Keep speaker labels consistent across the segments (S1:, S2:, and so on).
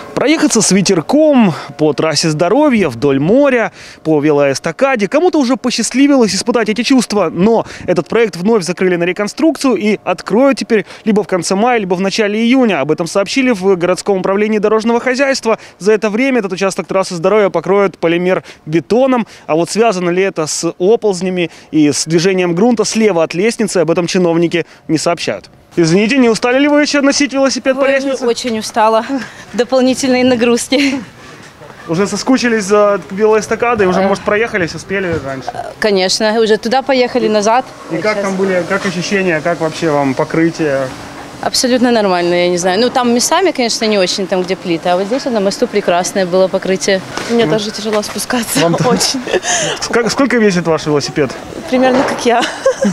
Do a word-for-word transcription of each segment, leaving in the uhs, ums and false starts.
S1: Проехаться с ветерком по трассе здоровья, вдоль моря, по велоэстакаде. Кому-то уже посчастливилось испытать эти чувства, но этот проект вновь закрыли на реконструкцию и откроют теперь либо в конце мая, либо в начале июня. Об этом сообщили в городском управлении дорожного хозяйства. За это время этот участок трассы здоровья покроют полимер-бетоном. А вот связано ли это с оползнями и с движением грунта слева от лестницы, об этом чиновники не сообщают. Извините, не устали ли вы еще носить велосипед
S2: Ой,
S1: по лестнице?
S2: Очень устала. Дополнительные нагрузки.
S1: Уже соскучились за велоэстакадой, уже, может, проехались, успели раньше?
S2: Конечно, уже туда поехали, назад.
S1: И как
S2: Сейчас.
S1: там были, как ощущения, как вообще вам покрытие?
S2: Абсолютно нормально, я не знаю. Ну, там местами, конечно, не очень, там, где плиты, а вот здесь на мосту прекрасное было покрытие.
S3: Мне mm. тоже тяжело спускаться,
S1: вам
S3: очень.
S1: Сколько, сколько весит ваш велосипед?
S3: Примерно как я,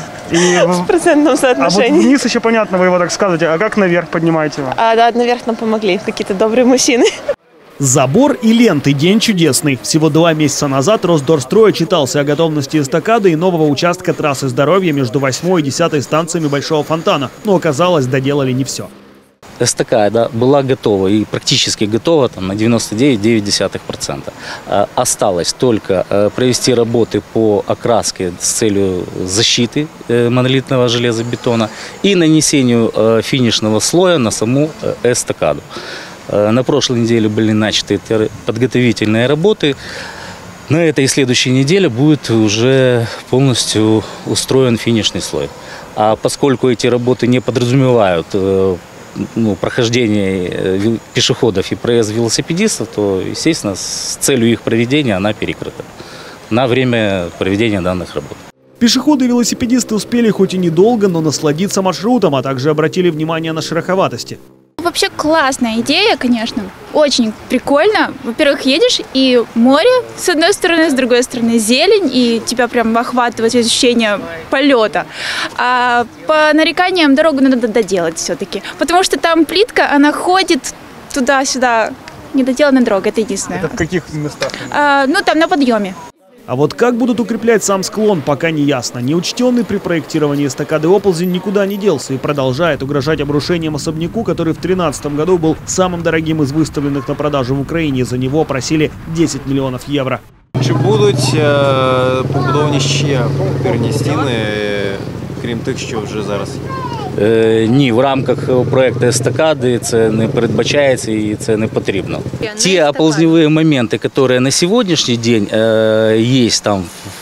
S1: И
S3: в процентном соотношении.
S1: А вот вниз еще понятно, вы его так сказываете, а как наверх поднимаете его?
S3: А, да, наверх нам помогли какие-то добрые мужчины.
S1: Забор и ленты. День чудесный. Всего два месяца назад Росдорстрой отчитался о готовности эстакады и нового участка трассы здоровья между восьмой и десятой станциями Большого фонтана. Но оказалось, доделали не все.
S4: Эстакада была готова и практически готова там, на девяносто девять целых девять десятых процента. Осталось только провести работы по окраске с целью защиты монолитного железобетона и нанесению финишного слоя на саму эстакаду. На прошлой неделе были начаты подготовительные работы. На этой и следующей неделе будет уже полностью устроен финишный слой. А поскольку эти работы не подразумевают ну, прохождение пешеходов и проезд велосипедистов, то, естественно, с целью их проведения она перекрыта на время проведения данных работ.
S1: Пешеходы и велосипедисты успели хоть и недолго, но насладиться маршрутом, а также обратили внимание на шероховатости.
S5: Вообще классная идея, конечно. Очень прикольно. Во-первых, едешь, и море с одной стороны, с другой стороны зелень, и тебя прям охватывает ощущение полета. А по нареканиям дорогу надо доделать все-таки. Потому что там плитка, она ходит туда-сюда. Недоделанная дорога, это единственное.
S1: Это в каких местах?
S5: А, ну, там на подъеме.
S1: А вот как будут укреплять сам склон, пока не ясно. Неучтенный при проектировании эстакады оползень никуда не делся и продолжает угрожать обрушением особняку, который в две тысячи тринадцатом году был самым дорогим из выставленных на продажу в Украине. За него просили десять миллионов євро.
S6: Чи будуть е, побудовані ще пірні стіни, крім тих, що вже зараз є?
S4: Е, ні, в рамках проекту естакади це не передбачається і це не потрібно. Ті оползневі моменти, які на сьогоднішній день е, є там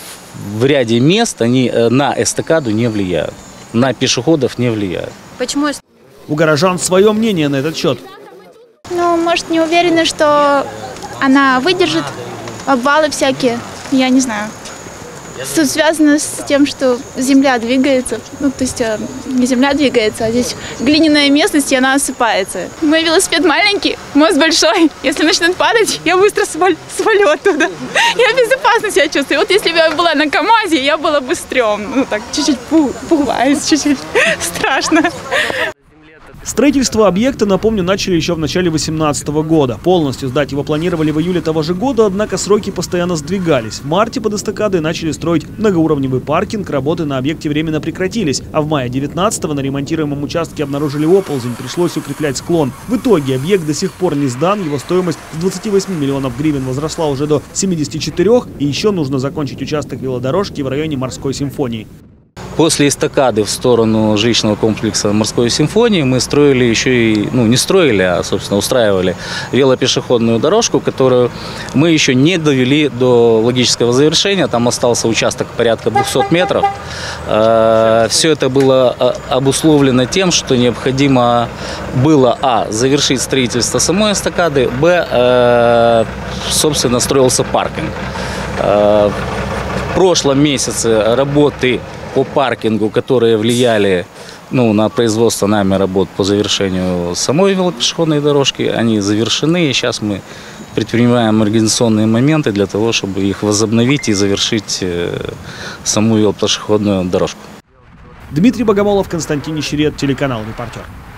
S4: в ряді міст, вони на эстакаду не влияют, на пешеходов не влияют.
S5: Почему?
S1: У горожан свое мнение на этот счет.
S5: Ну, может, не уверена, что она выдержит обвалы всякие, я не знаю. Тут связано с тем, что земля двигается, ну, то есть не земля двигается, а здесь глиняная местность, и она осыпается. Мой велосипед маленький, мост большой. Если начнет падать, я быстро свалю, свалю оттуда. Я безопасно себя чувствую. Вот если бы я была на КамАЗе, я была бы стрёмно. Ну, так, чуть-чуть пугаюсь, чуть-чуть страшно.
S1: Строительство объекта, напомню, начали еще в начале две тысячи восемнадцатого года. Полностью сдать его планировали в июле того же года, однако сроки постоянно сдвигались. В марте под эстакадой начали строить многоуровневый паркинг, работы на объекте временно прекратились. А в мае две тысячи девятнадцатого на ремонтируемом участке обнаружили оползень, пришлось укреплять склон. В итоге объект до сих пор не сдан, его стоимость с двадцати восьми миллионов гривен возросла уже до семидесяти четырёх, и еще нужно закончить участок велодорожки в районе Морской симфонии.
S4: После эстакады в сторону жилищного комплекса Морской симфонии мы строили еще и, ну не строили, а собственно устраивали велопешеходную дорожку, которую мы еще не довели до логического завершения. Там остался участок порядка двухсот метров. Все это было обусловлено тем, что необходимо было а. завершить строительство самой эстакады, б. собственно строился паркинг. В прошлом месяце работы по паркингу, которые влияли ну, на производство нами работ по завершению самой велопешеходной дорожки, они завершены, и сейчас мы предпринимаем организационные моменты для того, чтобы их возобновить и завершить саму велопешеходную дорожку.
S1: Дмитрий Богомолов, Константин Нищерет, телеканал «Репортер».